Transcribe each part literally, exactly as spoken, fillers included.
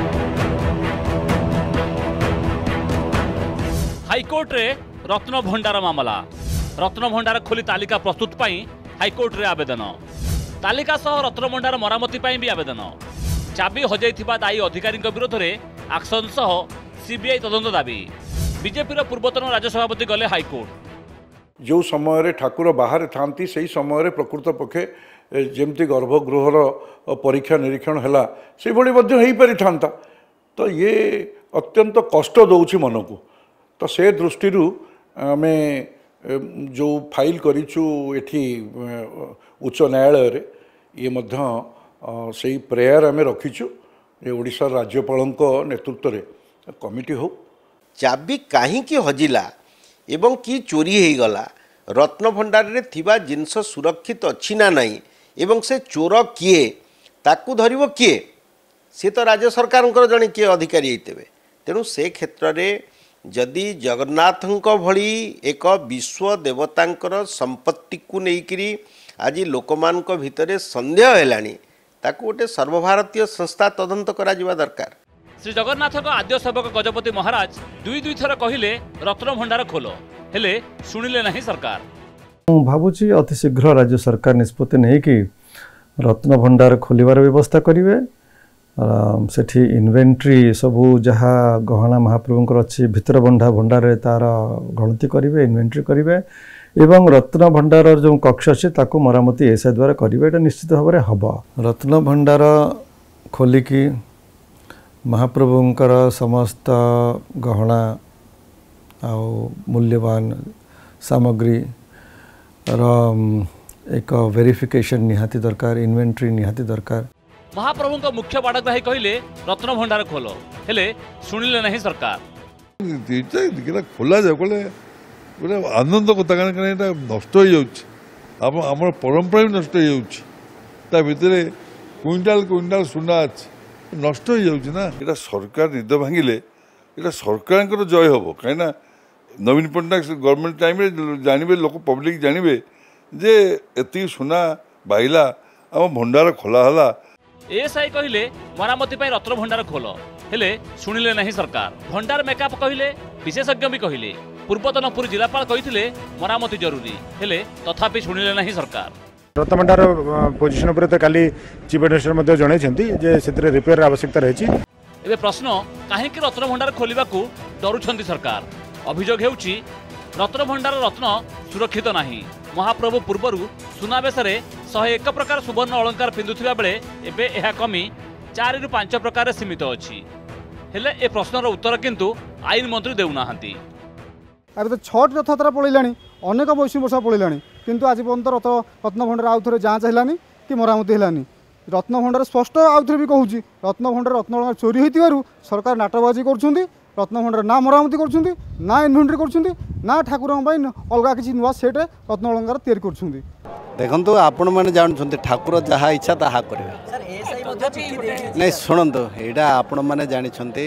High court रे रत्न भंडार मामला रत्न भंडार खोली तालिका प्रस्तुत पाई हाईकोर्ट रे आवेदन तालिका सह रत्न भंडार मरामती पाई भी आवेदन चाबी हजाइथिबा दायी अधिकारी विरोध में एक्शन सह सीबीआई तदंत दाबी बीजेपी पूर्वतन राज्य सभापति गले हाईकोर्ट जो समय ठाकुर बाहर थांती से समय प्रकृत पक्षे जमती गर्भगृहर परीक्षा निरीक्षण है से भाई पारि था तो ये अत्यंत कष्ट दौची मन को तो से दृष्टि आम जो फाइल करिछु एठी उच्च न्यायालय रे ये मध्य से प्रेयर आम रखीचु ओडिशा राज्यपाल नेतृत्व रे कमिटी हो चाबी कहीं हजिला एवं कि चोरी हो गला रत्न भंडार रे थिबा जिनस सुरक्षित अच्छी ना नहीं एवं से चोर किए ताकू धरिबो किए से तो राज्य सरकार जड़े किए अधिकारी होते तेणु से क्षेत्र में जदि जगन्नाथ भली एक विश्व देवतांकर संपत्ति को लेकिरी आज लोकमान भितर संदेह है ताकू गोटे सर्वभारतीय संस्था तदंत करा दरकार। श्री जगन्नाथ आद्य सेवक गजपति महाराज दुई दुई थर कहले रत्न भंडार खोल हेले शुणिले नहीं सरकार। भावुची अति शीघ्र राज्य सरकार निष्पत्ति नहीं कि रत्न भंडार खोलिबार व्यवस्था करिवे सेठी इन्वेंट्री सबू जहाँ गहना महाप्रभुंकर अच्छी भितर बंधा भंडार तार गणति करेंगे इन्वेंट्री करेंगे एवं रत्न भंडार जो कक्ष अच्छे ताकू मरामती एसआई द्वारा करेंगे ये निश्चित भाव में हम रत्न भंडार खोलिकी महाप्रभुंकर समस्त गहना आ मूल्यवान सामग्री एक वेरिफिकेशन निहाती दरकार इन्वेंट्री निहाती दरकार। महाप्रभु का मुख्य बाड़ग्राही कहले रत्न भंडार खोल हेले शुणिले नहीं सरकार। खोला जाए गोटे गोटे आनंद कथा कहीं नष्ट हो जाम परंपरा भी नष्ट हो भितर क्विंटाल क्विंटाल सुना अच्छे नष्ट हो जाना यहाँ सरकार निद भांगिले यहाँ सरकार जय हम कहीं नवीन पट्टनायक गवर्नमेंट टाइम जानवे लोक पब्लिक जानवे जे एति सुना बाहिला आम भंडार खोला एएसआई कहले मरामती पाई रत्न भंडार खोल हेले शुणिले नहीं सरकार। भंडार मेकअप कहले विशेषज्ञ भी कहले पूर्वतन पुरी जिलापाल कहते मरामती जरूरी हेले तथापि शुणिले नहीं सरकार। रत्न भंडार पोजिशन पर तो काली चीफ मिनिस्टर जन से रिपेयर आवश्यकता रही। एबे प्रश्न कहीं रत्न भंडार खोलने को डरुछंती सरकार। अभियोग हेउची रत्न भंडार रत्न सुरक्षित नहीं। महाप्रभु पूर्वर सुनावेश शहे एक प्रकार सुवर्ण अलंकार पिंधुथिबा बेले एबे एहा कमी चार रु पांच प्रकार सीमित अछि हेले ए प्रश्नर उत्तर किंतु आईन मंत्री देउनाहांती। अब तो छठ रथयात्रा पड़ेलानी अनेक मौसुमी वर्षा पड़ेलानी किंतु आज पर्यंत रथ रत्न भंडार आउ थे जांच है कि मरामती है रत्न भंडार स्पष्ट आउ थे भी कहूँ रत्न भंडार रत्न अलंकार चोरी होइतिबारु सरकार नाटकबाजी करुछंती रत्न भंडार ना मरामती करुछंती ना इन्वेंटरी करुछंती ना ठाकुर अलग किसी नुआ सेट रत्न अलंकार तैयारी करुछंती। देखो आपण मैंने जानते ठाकुर जहाँ इच्छा ताहा करेंगे नहीं शुणु यहाँ आपण मैंने जानते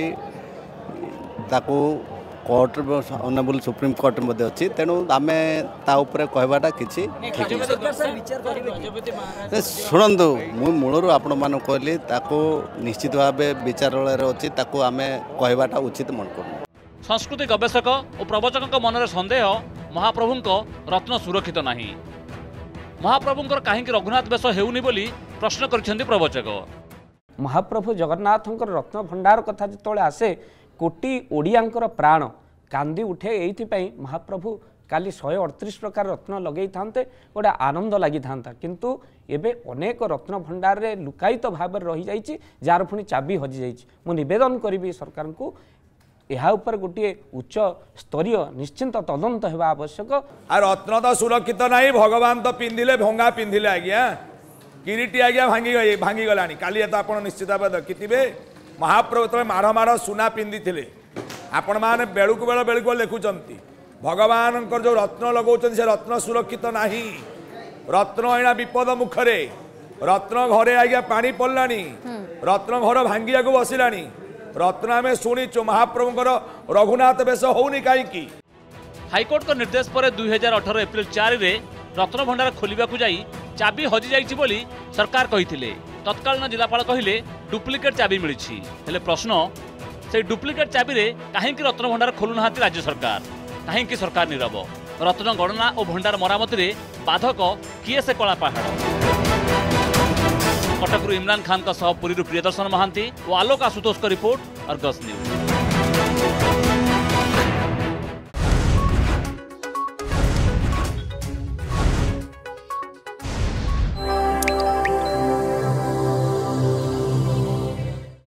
कोर्ट ऑनरेबल सुप्रीम कोर्ट मध्य अच्छी तेणु आम ताऊपर कहवाटा किसी शुणु मु मूलर आपण मान कहली निश्चित भाव विचारालय अच्छी आम कहवाटा उचित मन कर। संस्कृति गवेषक और प्रवचक मन में सन्देह महाप्रभु रत्न सुरक्षित नहीं। महाप्रभुंकर कहीं रघुनाथ बेश हेउनी बोली प्रश्न कर प्रवचक। महाप्रभु जगन्नाथ रत्न भंडार कथा जो आसे कोटी ओडियांकर प्राण कांदी उठे एइथिपाई महाप्रभु काली शहे अड़तीस प्रकार रत्न लगे था गोटे आनंद लगी था किंतु एबे अनेक रत्न भंडार रे लुकायित भाव रही जाइछि जार पुणी चाबी हजि जाइछि। मु निवेदन करी सरकार को यह उपर गोटे उच्च स्तरीय निश्चिंत तदंत होगा आवश्यक। आ रत्न तो सुरक्षित नहीं भगवान तो पिंधिले भंगा पिंधिले आज्ञा किरीटी आज्ञा भांगी गई भांगी गलानी काली तो आप निश्चित भाव देखिथे महाप्रभु तब माड़ माड़ सुना पिंधि थे आपण मैंने बेलू बेल बेलू लिखुंट भगवान जो रत्न लगौन से रत्न सुरक्षित नहीं रत्न अना विपद मुखरे रत्न घरे आज्ञा पानी पड़लानी रत्न घर भांगिया बसिलानी रत्न आम शुणीचु महाप्रभुंर रघुनाथ बेश होनी कहीं। हाईकोर्ट का निर्देश पर दुई हजार अठर एप्रिल चार रे रत्न भंडार खोलिबा को जाई चाबी हजि जाइछि बोली सरकार कहिथिले तत्कालीन जिलापाल कहले डुप्लिकेट चाबी मिली हेले प्रश्न से डुप्लिकेट चाबी रे कहीं रत्न भंडार खोलु ना राज्य सरकार कहीं सरकार नीरव रत्न गणना और भंडार मरामती रे बाधक किए से कला पहाड़ कटकरू इमरान खान का सह पुरी प्रियदर्शन महांती और आलोक आशुतोष का रिपोर्ट अर्गस न्यूज।